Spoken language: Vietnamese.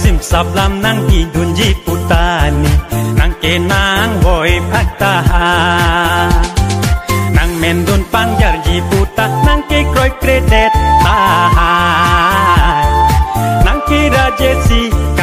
sim sablam nang idunji putani nang kenang boy paktaha nang mendun pangjar ji puta nang ke kroy kredet taha nang kira jesi